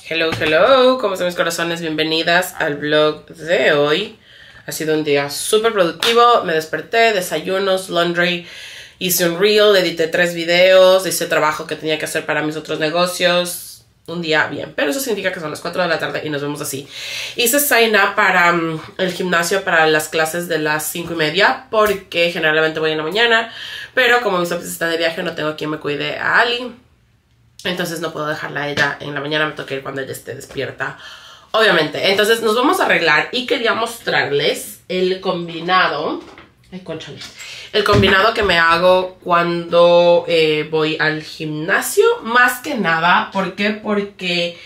Hello, hello, ¿cómo están mis corazones? Bienvenidas al vlog de hoy. Ha sido un día súper productivo. Me desperté, desayunos, laundry, hice un reel, edité 3 videos, hice trabajo que tenía que hacer para mis otros negocios. Un día bien, pero eso significa que son las 4 de la tarde y nos vemos así. Hice sign up para el gimnasio para las clases de las 5:30 porque generalmente voy en la mañana, pero como mis papás están de viaje no tengo quien me cuide a Ali. Entonces no puedo dejarla a ella en la mañana, me toca ir cuando ella esté despierta, obviamente. Entonces nos vamos a arreglar y quería mostrarles el combinado. Ay, cónchale. El combinado que me hago cuando voy al gimnasio. Más que nada, ¿por qué? Porque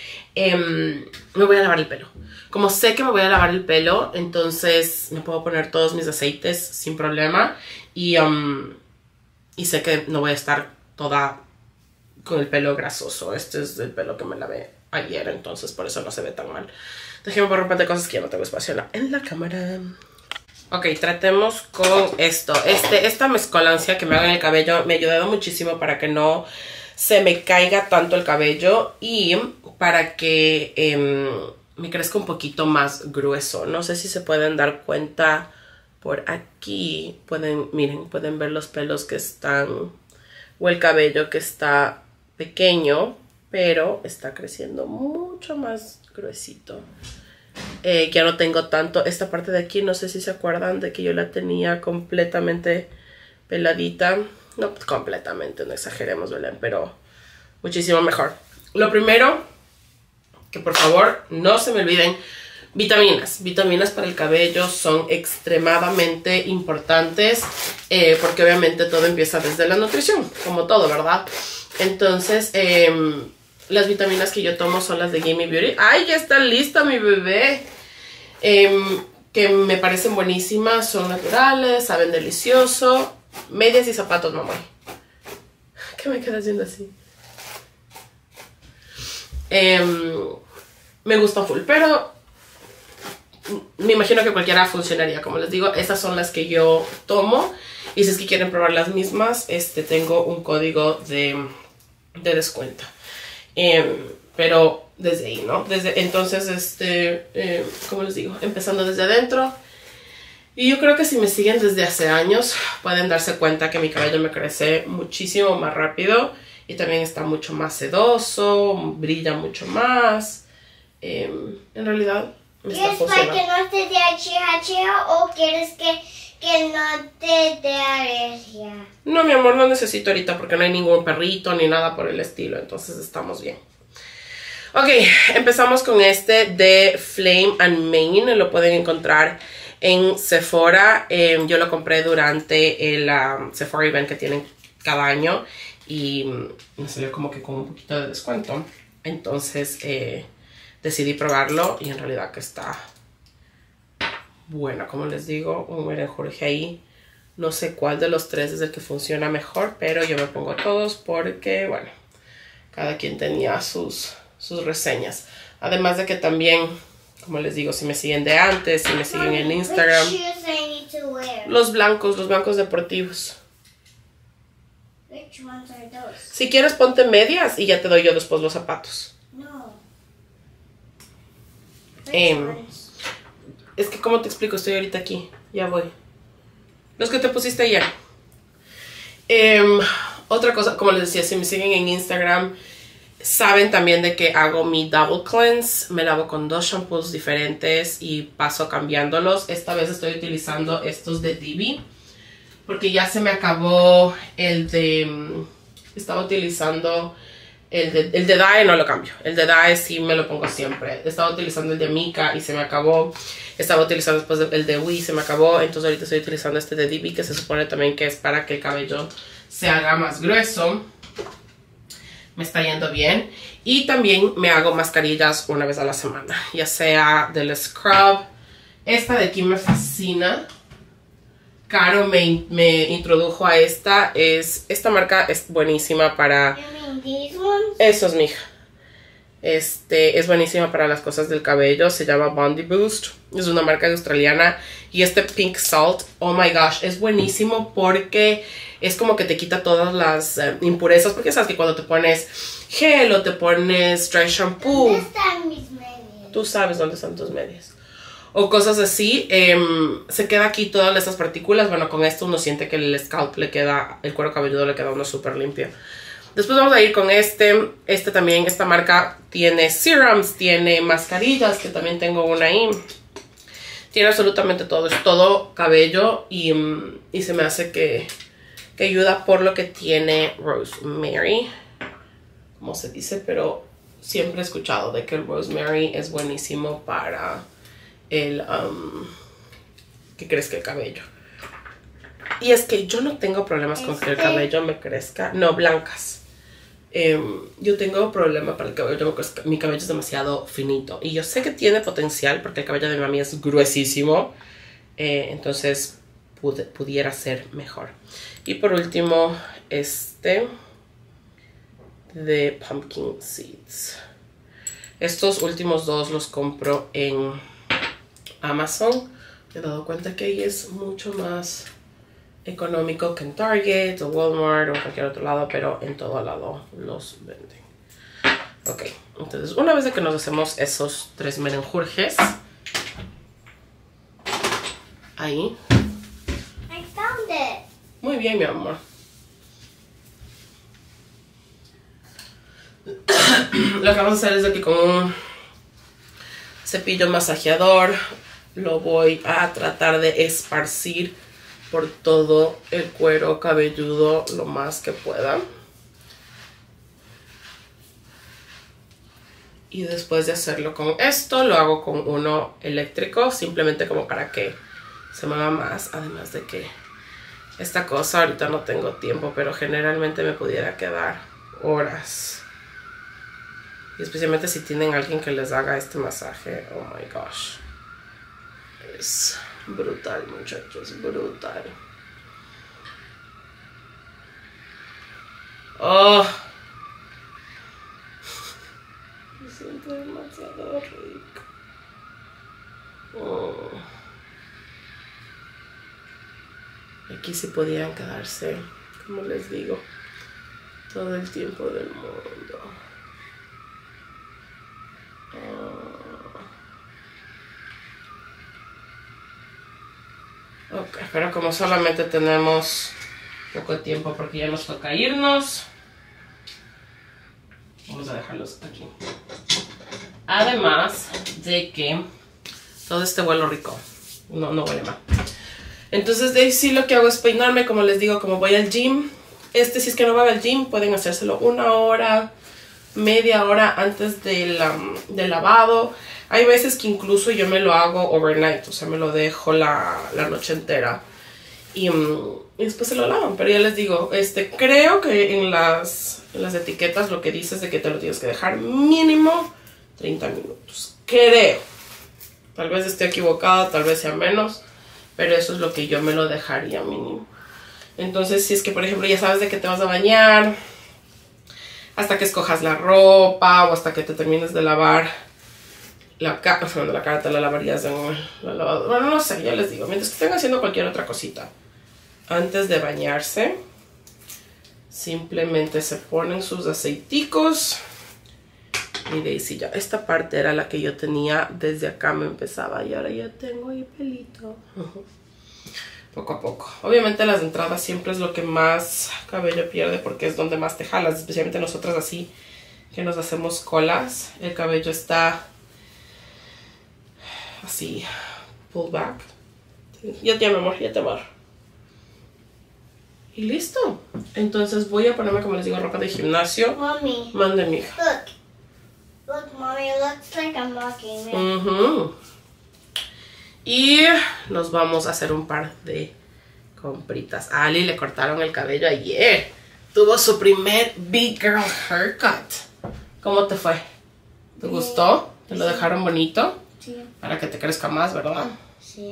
me voy a lavar el pelo. Como sé que me voy a lavar el pelo, entonces me puedo poner todos mis aceites sin problema. Y sé que no voy a estar toda con el pelo grasoso. Este es el pelo que me lavé ayer, entonces por eso no se ve tan mal. Déjenme por romper de cosas que ya no tengo espacio en la cámara. Ok, tratemos con esto. Esta mezcolancia que me hago en el cabello me ha ayudado muchísimo para que no se me caiga tanto el cabello y para que me crezca un poquito más grueso. No sé si se pueden dar cuenta por aquí. Miren, pueden ver los pelos que están, o el cabello que está pequeño, pero está creciendo mucho más gruesito. Ya no tengo tanto esta parte de aquí. No sé si se acuerdan de que yo la tenía completamente peladita. No completamente, no exageremos, Belén, pero muchísimo mejor. Lo primero, que por favor no se me olviden, vitaminas. Vitaminas para el cabello son extremadamente importantes porque obviamente todo empieza desde la nutrición, como todo, ¿verdad? Entonces, las vitaminas que yo tomo son las de Gimme Beauty. ¡Ay, ya está lista mi bebé! Que me parecen buenísimas, son naturales, saben delicioso. Medias y zapatos, mamá. ¿Qué me queda haciendo así? Me gusta full, pero me imagino que cualquiera funcionaría. Como les digo, esas son las que yo tomo. Y si es que quieren probar las mismas, tengo un código de descuento. Pero desde ahí, ¿no? Entonces, como les digo, empezando desde adentro. Y yo creo que si me siguen desde hace años, pueden darse cuenta que mi cabello me crece muchísimo más rápido. Y también está mucho más sedoso, brilla mucho más. En realidad, me está funcionando. ¿Quieres para que no te dé alergia o quieres que no te dé alergia? No, mi amor, no necesito ahorita porque no hay ningún perrito ni nada por el estilo. Entonces estamos bien. Ok, empezamos con este de Flame and Mane. Lo pueden encontrar en Sephora. Yo lo compré durante el Sephora event que tienen cada año. Y me salió como que con un poquito de descuento. Entonces decidí probarlo y en realidad que está bueno. Como les digo, un merenjurje ahí. No sé cuál de los 3 es el que funciona mejor, pero yo me pongo todos porque, bueno, cada quien tenía sus reseñas. Además de que también, como les digo, si me siguen de antes, si me siguen en Instagram, los blancos deportivos. Which ones are those? Si quieres ponte medias y ya te doy yo después los zapatos. No. Es que, ¿cómo te explico? Estoy ahorita aquí. Ya voy. Los que te pusiste ayer. Otra cosa, como les decía, si me siguen en Instagram, saben también de que hago mi double cleanse. Me lavo con 2 shampoos diferentes y paso cambiándolos. Esta vez estoy utilizando estos de Divi, porque ya se me acabó el de... Estaba utilizando el de Dye, no lo cambio. El de Dye sí me lo pongo siempre. Estaba utilizando el de Mika y se me acabó. Estaba utilizando después el de Wii, se me acabó. Entonces ahorita estoy utilizando este de Divi, que se supone también que es para que el cabello se haga más grueso. Me está yendo bien. Y también me hago mascarillas una vez a la semana, ya sea del scrub. Esta de aquí me fascina. Caro me introdujo a esta. Esta marca es buenísima para... You mean these ones? Esos, mija. Es buenísima para las cosas del cabello. Se llama Bondi Boost. Es una marca australiana. Y este Pink Salt, oh my gosh, es buenísimo porque es como que te quita todas las impurezas. Porque sabes que cuando te pones gel o te pones dry shampoo, ¿Dónde están mis medias? tú sabes dónde están tus medias. O cosas así, se queda aquí todas estas partículas. Bueno, con esto uno siente que el scalp le queda, el cuero cabelludo le queda uno súper limpio. Después vamos a ir con este también. Esta marca tiene serums, tiene mascarillas, que también tengo una ahí. Tiene absolutamente todo, es todo cabello y se me hace que ayuda por lo que tiene rosemary, como se dice, pero siempre he escuchado de que el rosemary es buenísimo para el que crezca el cabello. Y es que yo no tengo problemas con que el cabello me crezca, no, blancas. Yo tengo problema para el cabello, mi cabello es demasiado finito y yo sé que tiene potencial porque el cabello de mi mami es gruesísimo, entonces pudiera ser mejor. Y por último, de Pumpkin Seeds. Estos últimos dos los compro en Amazon. Me he dado cuenta que ahí es mucho más económico que en Target o Walmart o cualquier otro lado, pero en todo lado los venden. Ok, entonces una vez de que nos hacemos esos 3 merenjurjes, ahí. I found it. Muy bien, mi amor. Lo que vamos a hacer es de que con un cepillo masajeador lo voy a tratar de esparcir por todo el cuero cabelludo lo más que pueda. Y después de hacerlo con esto, lo hago con uno eléctrico, simplemente como para que se mueva más. Además de que esta cosa ahorita no tengo tiempo, pero generalmente me pudiera quedar horas. Y especialmente si tienen alguien que les haga este masaje, oh my gosh. Es brutal, muchachos, brutal. Oh, me siento demasiado rico. Oh. Aquí sí podían quedarse, como les digo, todo el tiempo del mundo. Ok, pero como solamente tenemos poco tiempo porque ya nos toca irnos, vamos a dejarlos aquí. Además de que todo este huele rico, no huele mal. Entonces de ahí sí lo que hago es peinarme, como les digo, como voy al gym. Si es que no van al gym, pueden hacérselo 1 hora, media hora antes del lavado. Hay veces que incluso yo me lo hago overnight, o sea, me lo dejo la noche entera y después se lo lavan. Pero ya les digo, creo que en las etiquetas lo que dice es de que te lo tienes que dejar mínimo 30 minutos. Creo. Tal vez esté equivocada, tal vez sea menos, pero eso es lo que yo me lo dejaría mínimo. Entonces, si es que, por ejemplo, ya sabes de que te vas a bañar, hasta que escojas la ropa o hasta que te termines de lavar la cara te la lavarías en la lavadora. Bueno, no sé, ya les digo. Mientras que estén haciendo cualquier otra cosita, antes de bañarse, simplemente se ponen sus aceiticos. Y de ahí sí, ya esta parte era la que yo tenía desde acá, me empezaba, y ahora ya tengo ahí pelito. Poco a poco. Obviamente las entradas siempre es lo que más cabello pierde porque es donde más te jalas, especialmente nosotras así que nos hacemos colas. El cabello está así, pull back. Ya, mi amor, ya te va. Y listo. Entonces voy a ponerme, como les digo, ropa de gimnasio. Mommy. Mande, mija. Look, mommy, it looks like I'm walking. Man. Y nos vamos a hacer un par de compritas. A Ali le cortaron el cabello ayer. Tuvo su primer big girl haircut. ¿Cómo te fue? ¿Te gustó? ¿Te lo dejaron bonito? Sí. Para que te crezca más, ¿verdad? Sí.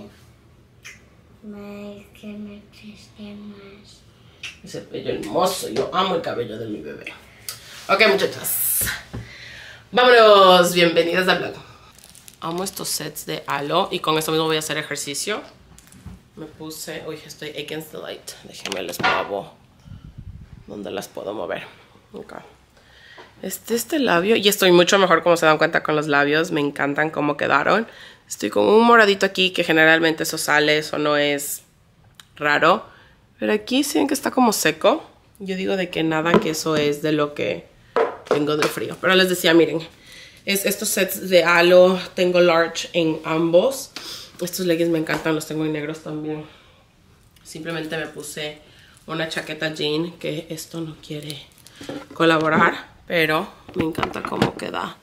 Que me crezca más. Ese cabello hermoso. Yo amo el cabello de mi bebé. Ok, muchachas. Vámonos, bienvenidas al blog. Amo estos sets de halo y con esto mismo voy a hacer ejercicio. Me puse, uy, estoy against the light. Déjenme les muevo. ¿Dónde las puedo mover? Okay. Este labio, y estoy mucho mejor, como se dan cuenta, con los labios. Me encantan cómo quedaron. Estoy con un moradito aquí, que generalmente eso sale, eso no es raro. Pero aquí sí ven que está como seco. Yo digo de que nada, que eso es de lo que tengo de frío. Pero les decía, miren, estos sets de halo, tengo large en ambos. Estos leggings me encantan, los tengo en negros también. Simplemente me puse una chaqueta jean, que esto no quiere colaborar. Pero me encanta cómo queda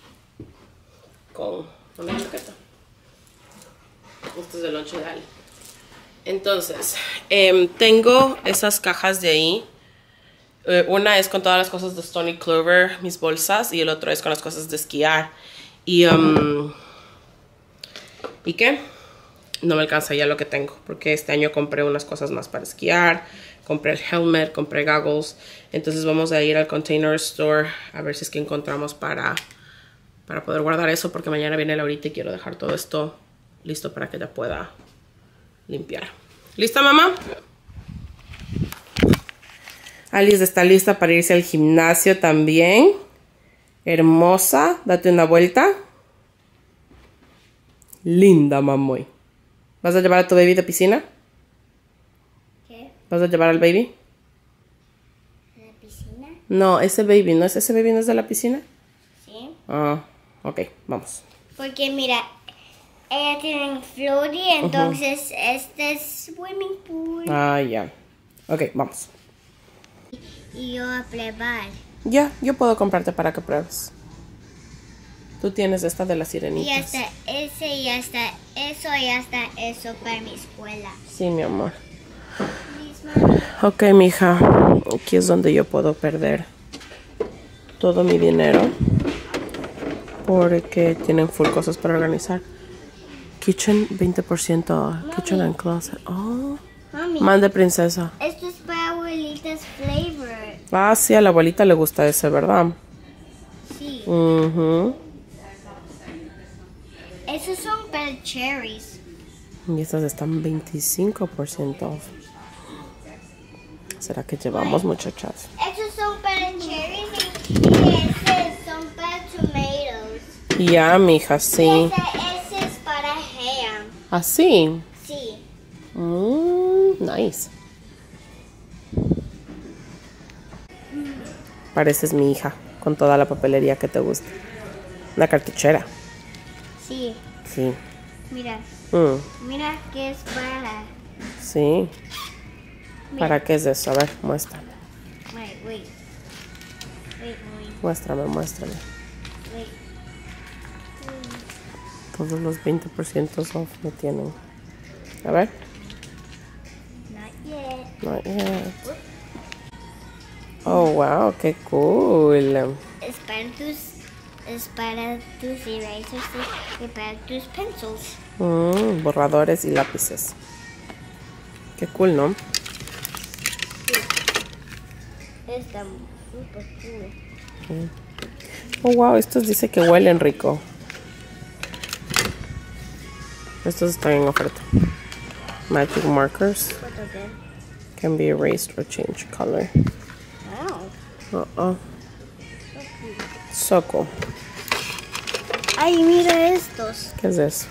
con una chaqueta. Esto es de lonche de Ale. Entonces, tengo esas cajas de ahí. Una es con todas las cosas de Stony Clover, mis bolsas. Y el otro es con las cosas de esquiar. ¿Y qué? No me alcanza ya lo que tengo. Porque este año compré unas cosas más para esquiar. Compré el helmet, compré goggles. Entonces vamos a ir al Container Store a ver si es que encontramos para poder guardar eso. Porque mañana viene Laurita y quiero dejar todo esto listo para que ella pueda limpiar. ¿Lista, mamá? Alice está lista para irse al gimnasio también. Hermosa. Date una vuelta. Linda, mamoy. ¿Vas a llevar a tu baby de piscina? ¿Vas a llevar al baby? ¿A la piscina? No, ese baby no es de la piscina. Sí. Ah, ok, vamos. Porque mira, ella tiene un floaty, entonces este es swimming pool. Ah, ya. Ok, vamos. Y yo a probar. Ya, yo puedo comprarte para que pruebes. Tú tienes esta de las Y sirenitas. hasta ese, y hasta eso, y hasta eso para mi escuela. Sí, mi amor. Misma. Ok, mija. Aquí es donde yo puedo perder todo mi dinero. Porque tienen full cosas para organizar. Kitchen, 20%. Kitchen and closet. Oh. Mami, Mande, princesa. esto es para abuelitas flavor. Ah, sí, a la abuelita le gusta ese, ¿verdad? Sí. Esos son para cherries. Y estas están 25% off. ¿Será que llevamos, muchachas? Esos son para cherries y esos son para tomatoes. Ya, mija, sí. Y ese es para ham. ¿Así? Sí. Nice. Pareces mi hija, con toda la papelería que te gusta. Una cartuchera. Sí. Sí. Mira. Mira que es para. Sí. Mira. ¿Para qué es eso? A ver, muéstrame. Wait. Muéstrame. Wait. Todos los 20% off me tienen. A ver. Not yet. Not yet. Oh, wow, qué cool. Es para tus erasers y para tus pencils. Borradores y lápices. Qué cool, ¿no? Está súper cool. Oh, wow, estos dice que huelen rico. Estos están en oferta. Magic markers. What are them? Can be erased or change color. Wow. So cool. Ay, mira estos. ¿Qué es eso?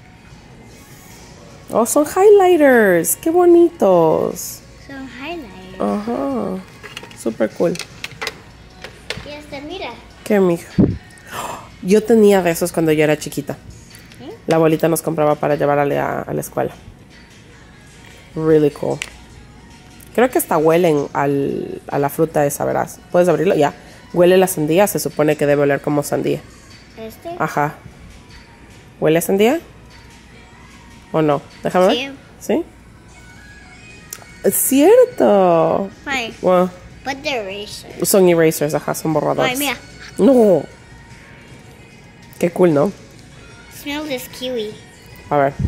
Oh, son highlighters. Qué bonitos. Son highlighters. Ajá. Super cool. Y hasta mira. ¿Qué, mija? Yo tenía de esos cuando yo era chiquita. La abuelita nos compraba para llevarle a la escuela. Really cool. Creo que hasta huelen a la fruta esa, verás. ¿Puedes abrirlo? Ya. Huele la sandía. Se supone que debe oler como sandía. ¿Este? Ajá. ¿Huele a sandía? ¿O no? Déjame ver. ¿Sí? Es cierto. Ay, Wow. but the eraser. Son erasers, ajá. Son borradores. Ay, mira. No. Qué cool, ¿no? Smell this kiwi. A ver.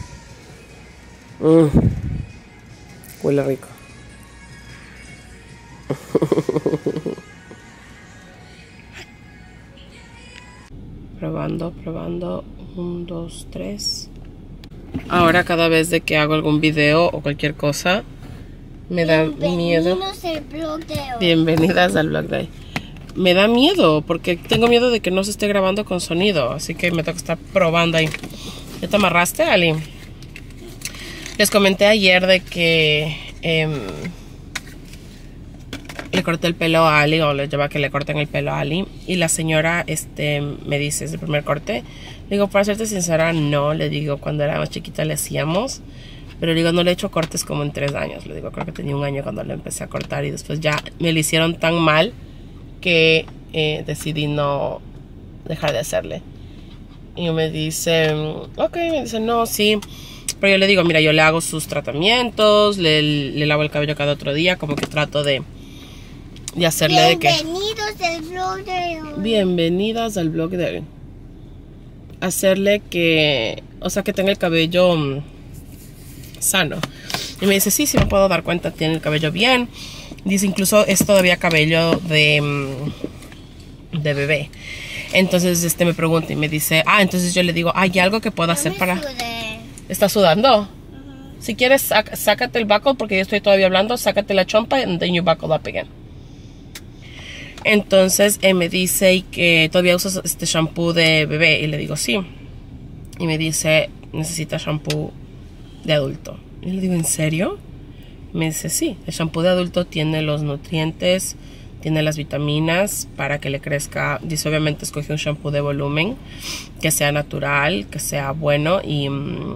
Huele rico. Probando. 1, 2, 3. Ahora cada vez de que hago algún video o cualquier cosa, me da miedo. Bienvenidas al vlog de hoy. Me da miedo porque tengo miedo de que no se esté grabando con sonido. Así que me toca estar probando ahí. ¿Ya te amarraste, Ali? Les comenté ayer de que le corté el pelo a Ali, o le lleva a que le corten el pelo a Ali. Y la señora me dice, ¿es el primer corte? Le digo, para serte sincera, no. Le digo, cuando era más chiquita le hacíamos. Pero le digo, no le he hecho cortes como en 3 años. Le digo, creo que tenía 1 año cuando le empecé a cortar. Y después ya me lo hicieron tan mal que decidí no dejar de hacerle. Y me dice, ok, me dice, no, sí. Pero yo le digo, mira, yo le hago sus tratamientos, le lavo el cabello cada otro día, como que trato de hacerle de que... Bienvenidos al vlog de hoy. Bienvenidas al vlog de hoy. Hacerle que, o sea, que tenga el cabello sano. Y me dice, sí, me puedo dar cuenta, tiene el cabello bien. Dice, incluso es todavía cabello de bebé. Entonces me pregunta y me dice, entonces yo le digo, ¿hay algo que pueda hacer para...? ¿Está sudando? Si quieres, sácate el buckle, porque yo estoy todavía hablando. Sácate la chompa and then you buckle up again. Entonces me dice que todavía usas este shampoo de bebé. Y le digo, sí. Y me dice, necesita shampoo de adulto. Y le digo, ¿en serio? Me dice, sí, el shampoo de adulto tiene los nutrientes, tiene las vitaminas para que le crezca. Dice, obviamente escogí un shampoo de volumen, que sea natural, que sea bueno y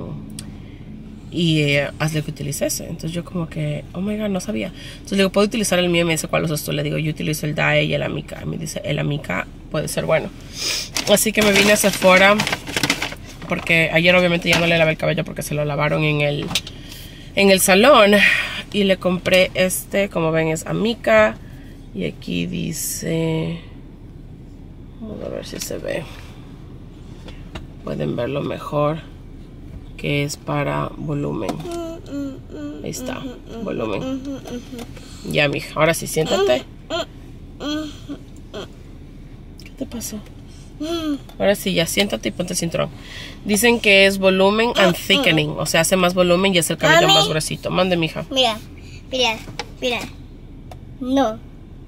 hazle que utilice ese. Entonces yo como que, oh my god, no sabía. Entonces le digo, ¿puedo utilizar el mío? Y me dice, ¿cuál usas tú? Le digo, yo utilizo el Dye y el Amica. Y me dice, el Amica puede ser bueno. Así que me vine a Sephora, porque ayer obviamente ya no le lavé el cabello porque se lo lavaron en el salón. Y le compré como ven es Amica. Y aquí dice, vamos a ver si se ve, pueden verlo mejor, que es para volumen. Ahí está, volumen. Ya, mija, ahora sí, siéntate. ¿Qué te pasó? Ahora sí, ya siéntate y ponte el cinturón. Dicen que es volumen and thickening, o sea, hace más volumen y es el cabello más gruesito. Mande, mija. Mira. No.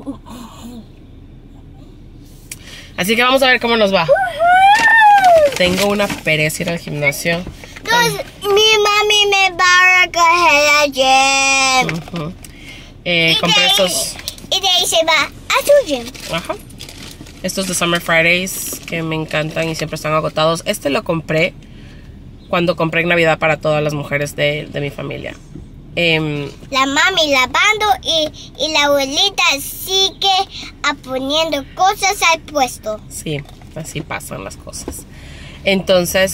Así que vamos a ver cómo nos va. Tengo una pereza ir al gimnasio. Entonces, mi mami me va a recoger ayer. Compré estos. Y de ahí se va a su gym. Ajá. Estos de Summer Fridays que me encantan y siempre están agotados. Lo compré cuando compré en Navidad para todas las mujeres de mi familia. La mami lavando y la abuelita sigue poniendo cosas al puesto. Sí, así pasan las cosas. Entonces,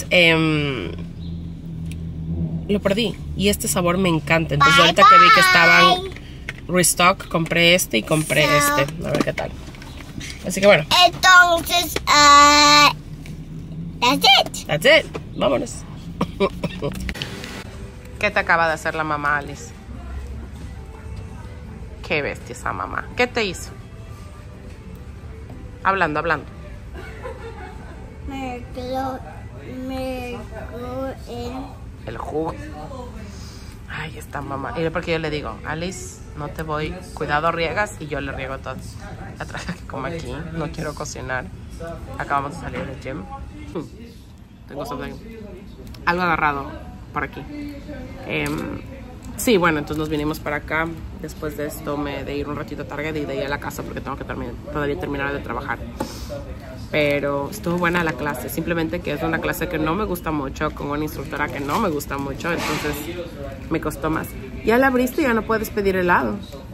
lo perdí. Y este sabor me encanta. Entonces ahorita que vi que estaban restock, compré y compré A ver qué tal. Así que bueno. Entonces, that's it. Vámonos. ¿Qué te acaba de hacer la mamá, Alice? Qué bestia esa mamá. ¿Qué te hizo? Hablando. Me quedó el jugo. Ay, esta mamá. Y porque yo le digo, Alice, no te voy. Cuidado, riegas. Y yo le riego todo. La traje que como aquí. No quiero cocinar. Acabamos de salir del gym. Tengo algo agarrado por aquí. Sí, bueno, entonces nos vinimos para acá. Después de esto de ir un ratito a Target y de ir a la casa porque tengo que todavía terminar de trabajar. Pero estuvo buena la clase. Simplemente que es una clase que no me gusta mucho, con una instructora que no me gusta mucho. Entonces me costó más. Ya la abriste y ya no puedes pedir helado.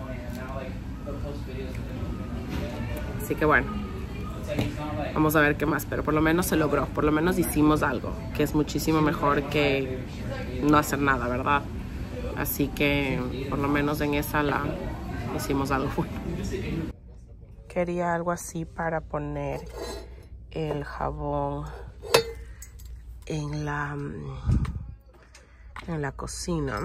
Así que bueno, vamos a ver qué más. Pero por lo menos se logró. Por lo menos hicimos algo, que es muchísimo mejor que no hacer nada, ¿verdad? Así que por lo menos en esa hicimos algo bueno. Quería algo así para poner el jabón en la cocina.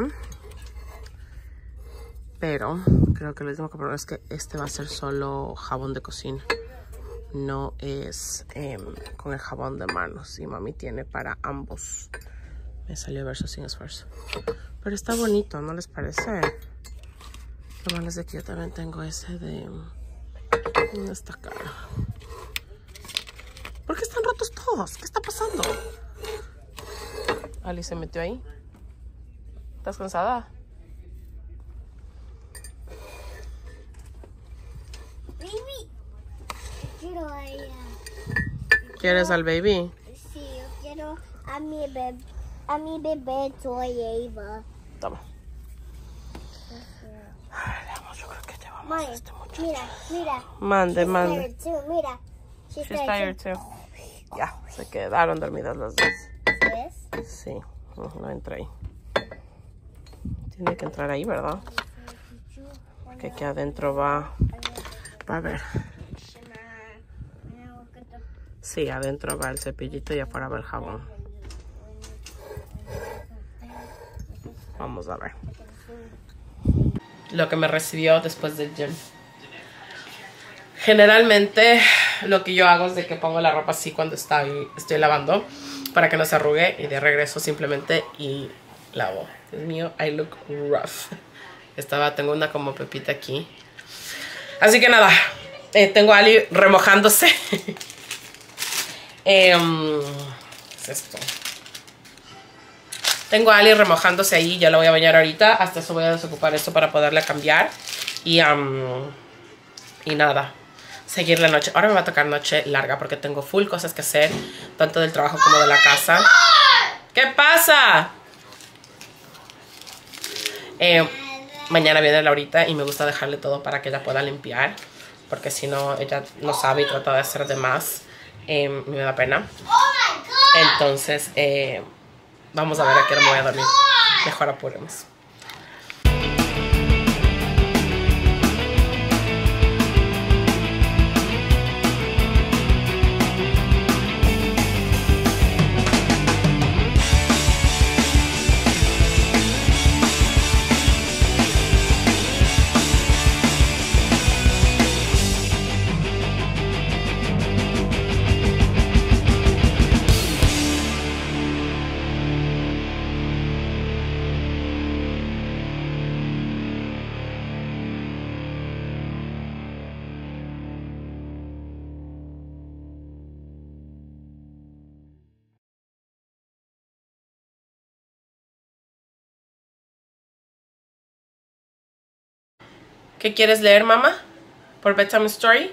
Pero creo que lo último que probar es que va a ser solo jabón de cocina. no es con el jabón de manos. Y mami tiene para ambos. Me salió verso sin esfuerzo. Pero está bonito, ¿no les parece? Lo malo es de que yo también tengo ese de... ¿Dónde está acá? ¿Por qué están rotos todos? ¿Qué está pasando? Ali se metió ahí. ¿Estás cansada? Baby, quiero a ella. ¿Quieres al baby? Sí, yo quiero a mi bebé Toy Ava. Toma. Ay, veamos, yo creo que llevamos Mami, este muchacho. mira. Mande, She's mande. tired too, mira. She's She's tired too. Ya, se quedaron dormidas las dos. ¿Ves? Sí, no entra ahí. Tiene que entrar ahí, ¿verdad? Porque aquí adentro va a ver. Sí, adentro va el cepillito y afuera va el jabón. Vamos a ver. Lo que me recibió después del gym. Generalmente lo que yo hago es de que pongo la ropa así cuando estoy lavando para que no se arrugue y de regreso simplemente y lavo. Dios mío, I look rough. Tengo una como pepita aquí. Así que nada, tengo a Ali remojándose. ¿Qué es esto? Tengo a Ali remojándose ahí, ya la voy a bañar ahorita. Hasta eso voy a desocupar esto para poderla cambiar. Y nada, seguir la noche. Ahora me va a tocar noche larga porque tengo full cosas que hacer, tanto del trabajo como de la casa. ¿Qué pasa? Mañana viene Laurita y me gusta dejarle todo para que ella pueda limpiar, porque si no, ella no sabe y trata de hacer de más. Me da pena. Entonces, vamos a ver a qué hora me voy a dormir. Mejor apuremos. ¿Qué quieres leer, mamá? ¿Por Bedtime Story?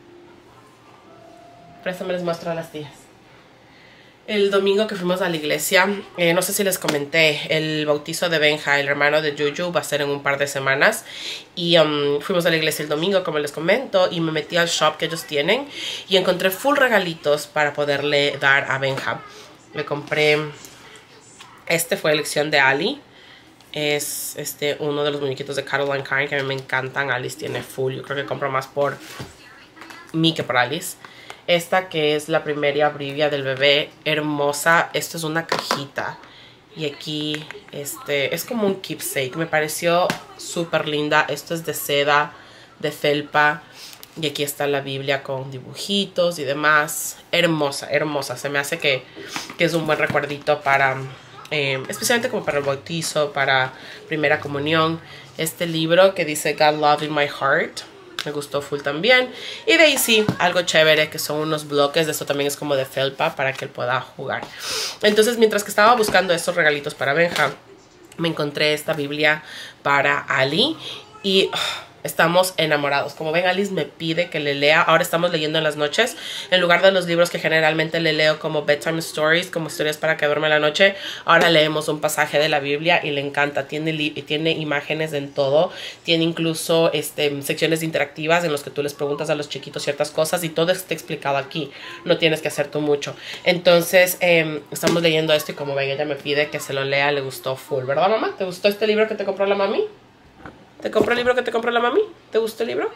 Préstame, les muestro a las tías. El domingo que fuimos a la iglesia, no sé si les comenté, el bautizo de Benja, el hermano de Juju, va a ser en un par de semanas. Y fuimos a la iglesia el domingo, como les comento, y me metí al shop que ellos tienen y encontré full regalitos para poderle dar a Benja. Le compré, este fue elección de Ali. Es uno de los muñequitos de Caroline Kine que a mí me encantan. Alice tiene full. Yo creo que compro más por mí que por Alice. Esta que es la primera brivia del bebé. Hermosa. Esto es una cajita. Y aquí es como un keepsake. Me pareció súper linda. Esto es de seda, de felpa. Y aquí está la Biblia con dibujitos y demás. Hermosa, hermosa. Se me hace que es un buen recuerdito para... especialmente como para el bautizo, para primera comunión. Este libro que dice God Love in My Heart me gustó full también. Y de ahí sí, algo chévere que son unos bloques. De esto también es como de felpa para que él pueda jugar. Entonces mientras que estaba buscando estos regalitos para Benja, me encontré esta Biblia para Ali. Y... estamos enamorados. Como ven, Alice me pide que le lea. Ahora estamos leyendo en las noches. En lugar de los libros que generalmente le leo como bedtime stories, como historias para que duerma en la noche, ahora leemos un pasaje de la Biblia y le encanta. Tiene imágenes en todo. Tiene incluso secciones interactivas en las que tú les preguntas a los chiquitos ciertas cosas y todo está explicado aquí. No tienes que hacer tú mucho. Entonces, estamos leyendo esto y como ven, ella me pide que se lo lea. Le gustó full, ¿verdad, mamá? ¿Te gustó este libro que te compró la mami? ¿Te compró el libro que te compró la mami? ¿Te gustó el libro?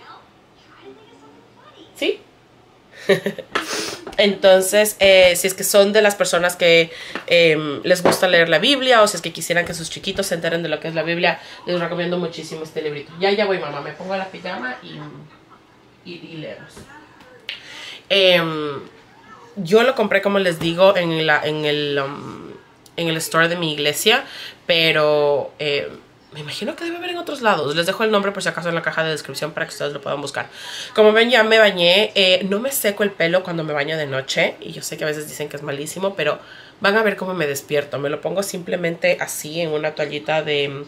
¿Sí? Entonces, si es que son de las personas que les gusta leer la Biblia o si es que quisieran que sus chiquitos se enteren de lo que es la Biblia, les recomiendo muchísimo este librito. Ya voy, mamá. Me pongo la pijama y leemos. Yo lo compré, como les digo, en el store de mi iglesia, pero me imagino que debe haber en otros lados. Les dejo el nombre por si acaso en la caja de descripción para que ustedes lo puedan buscar. Como ven, ya me bañé. No me seco el pelo cuando me baño de noche, y yo sé que a veces dicen que es malísimo, pero van a ver cómo me despierto. Me lo pongo simplemente así en una toallita de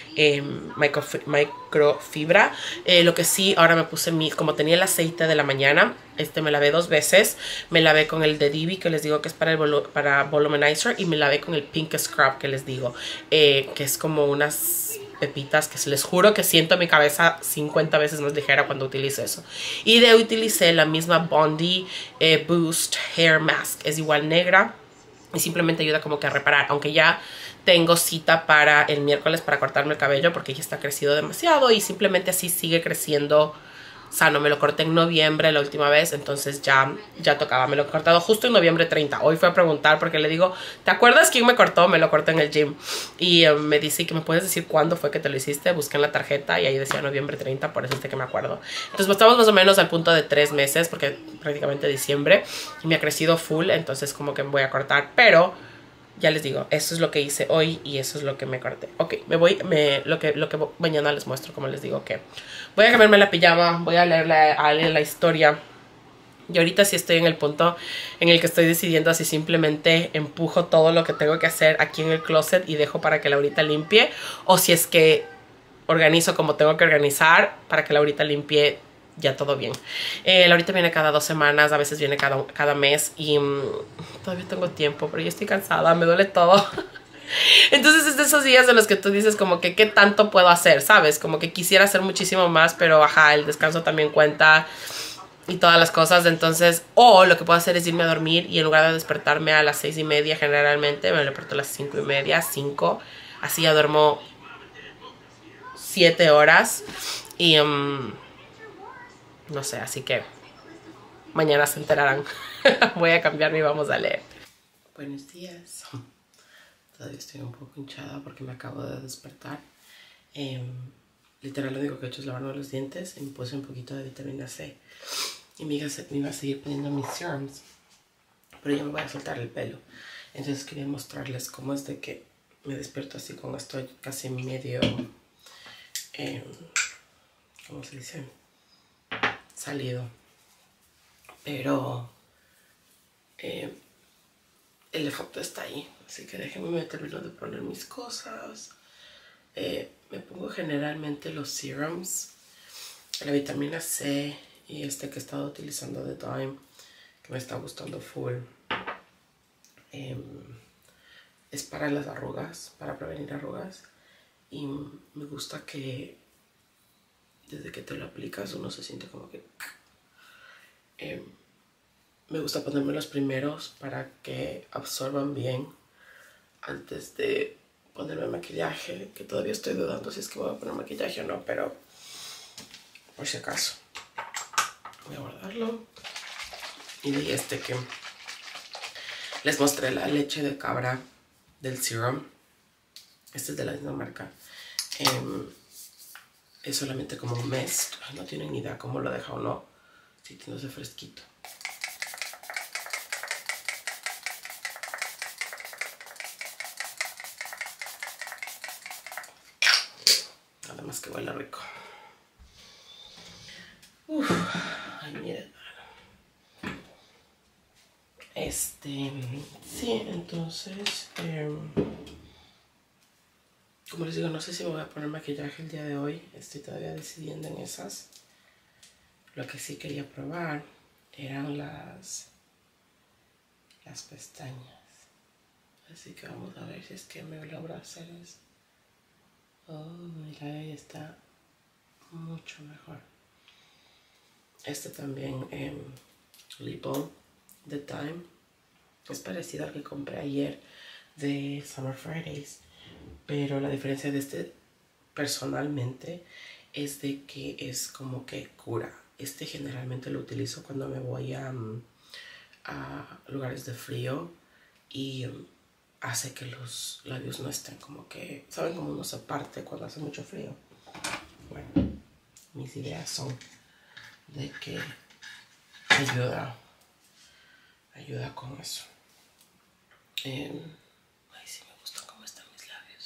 microfibra. Lo que sí, ahora me puse como tenía el aceite de la mañana, me lavé 2 veces. Me lavé con el de Divi, que les digo que es para volumenizer, y me lavé con el Pink Scrub, que les digo que es como unas pepitas que se les juro que siento mi cabeza 50 veces más ligera cuando utilizo eso. Y utilicé la misma Bondi Boost Hair Mask, es igual negra y simplemente ayuda como que a reparar, aunque ya tengo cita para el miércoles para cortarme el cabello porque ya está crecido demasiado y simplemente así sigue creciendo sano. Me lo corté en noviembre la última vez, entonces ya tocaba. Me lo he cortado justo en noviembre 30. Hoy fue a preguntar porque le digo, ¿te acuerdas quién me cortó? Me lo corté en el gym. Y me dice que me puedes decir cuándo fue que te lo hiciste. Busqué en la tarjeta y ahí decía noviembre 30, por eso es que me acuerdo. Entonces estamos más o menos al punto de 3 meses porque prácticamente diciembre y me ha crecido full, entonces como que me voy a cortar, pero ya les digo, eso es lo que hice hoy y eso es lo que me corté. Ok, lo que mañana les muestro, como les digo, que voy a cambiarme la pijama, voy a leer la historia. Y ahorita sí estoy en el punto en el que estoy decidiendo si simplemente empujo todo lo que tengo que hacer aquí en el closet y dejo para que Laurita limpie, o si es que organizo como tengo que organizar para que Laurita limpie ya todo bien. Laurita viene cada 2 semanas, a veces viene cada mes y todavía tengo tiempo, pero yo estoy cansada, me duele todo. Entonces es de esos días en los que tú dices como que qué tanto puedo hacer, ¿sabes? Como que quisiera hacer muchísimo más, pero ajá, el descanso también cuenta y todas las cosas. Entonces, lo que puedo hacer es irme a dormir y en lugar de despertarme a las 6:30 generalmente, me desperto a las 5:30, 5. Así ya duermo 7 horas y no sé, así que mañana se enterarán. Voy a cambiarme y vamos a leer. Buenos días. Todavía estoy un poco hinchada porque me acabo de despertar. Literal lo único que he hecho es lavarme los dientes y me puse un poquito de vitamina C. Y me iba a seguir poniendo mis serums, pero yo me voy a soltar el pelo. Entonces quería mostrarles cómo es de que me despierto así con esto casi medio... ¿cómo se dice? Salido, pero el efecto está ahí, así que déjenme meterme de poner mis cosas. Me pongo generalmente los serums, la vitamina C y este que he estado utilizando de Dime, que me está gustando full. Es para las arrugas, para prevenir arrugas, y me gusta que desde que te lo aplicas uno se siente como que... me gusta ponerme los primeros para que absorban bien antes de ponerme maquillaje, que todavía estoy dudando si es que voy a poner maquillaje o no, pero por si acaso voy a guardarlo. Y de este que les mostré, la leche de cabra del serum, este es de la misma marca. Es solamente como un mes. No tienen ni idea cómo lo deja o no. Si tiene ese fresquito. Además que huele rico. Ay, miren. Sí, entonces... como les digo, no sé si me voy a poner maquillaje el día de hoy. Estoy todavía decidiendo en esas. Lo que sí quería probar eran las pestañas. Así que vamos a ver si es que me logro hacer eso. Oh, mira, ahí está mucho mejor. Este también, Lip Balm de Time. Es parecido al que compré ayer de Summer Fridays. Pero la diferencia de este personalmente es de que es como que cura. Este generalmente lo utilizo cuando me voy a lugares de frío y hace que los labios no estén como que... ¿Saben cómo uno se parte cuando hace mucho frío? Bueno, mis ideas son de que ayuda ayuda con eso. Ay, sí me gusta cómo están mis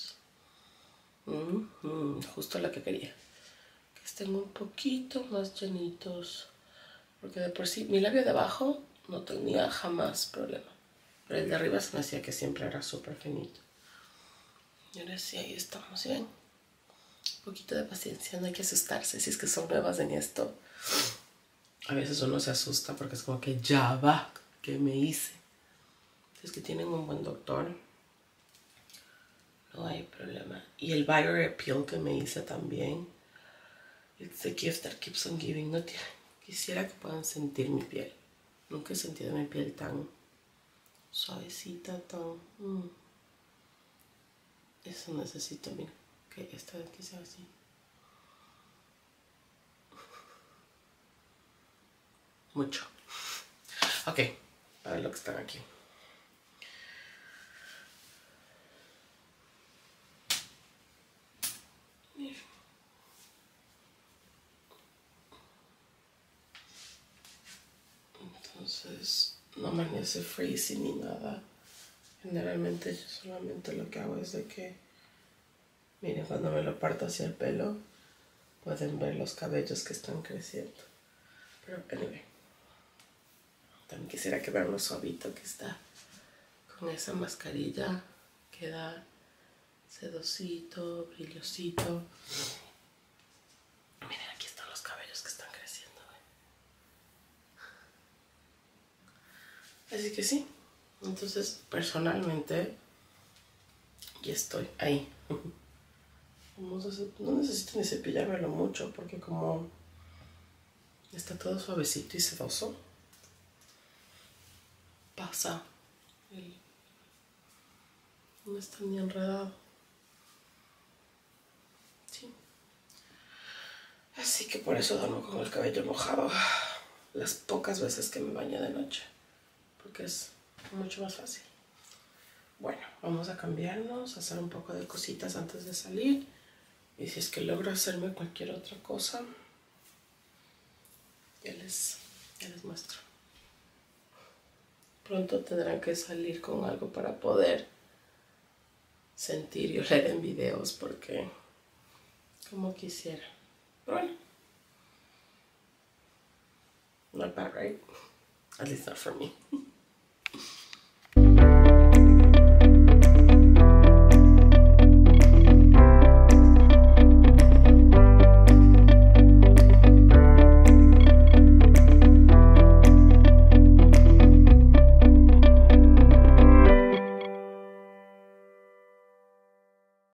labios. Justo la que quería. Que estén un poquito más llenitos. Porque de por sí, mi labio de abajo no tenía jamás problema. Pero el de arriba se me hacía que siempre era súper finito. Y ahora sí, ahí estamos, ¿ven? Un poquito de paciencia, no hay que asustarse si es que son nuevas en esto. A veces uno se asusta porque es como que ya va, ¿qué me hice? Si es que tienen un buen doctor, no hay problema. Y el BioRepeal que me hice también, it's the gift that keeps on giving. No quisiera que puedan sentir mi piel. Nunca he sentido mi piel tan suavecita, tan... Eso necesito, mira, que esta vez que sea así. Mucho. Ok, para lo que están aquí. Entonces, no amanece frizzy ni nada. Generalmente yo solamente lo que hago es de que, miren, cuando me lo parto hacia el pelo, pueden ver los cabellos que están creciendo. Pero, anyway, también quisiera que vean lo suavito que está con esa mascarilla. Queda sedosito, brillosito. Miren, aquí están los cabellos que están creciendo. Así que sí. Entonces, personalmente, ya estoy ahí. No necesito ni cepillármelo mucho porque como está todo suavecito y sedoso, pasa. No está ni enredado. Sí. Así que por eso duermo con el cabello mojado las pocas veces que me baño de noche. Porque es mucho más fácil. Bueno, vamos a cambiarnos, a hacer un poco de cositas antes de salir. Y si es que logro hacerme cualquier otra cosa, ya les muestro. Pronto tendrán que salir con algo para poder sentir y oler en videos porque como quisiera. Pero bueno, not bad, right? At least not for me.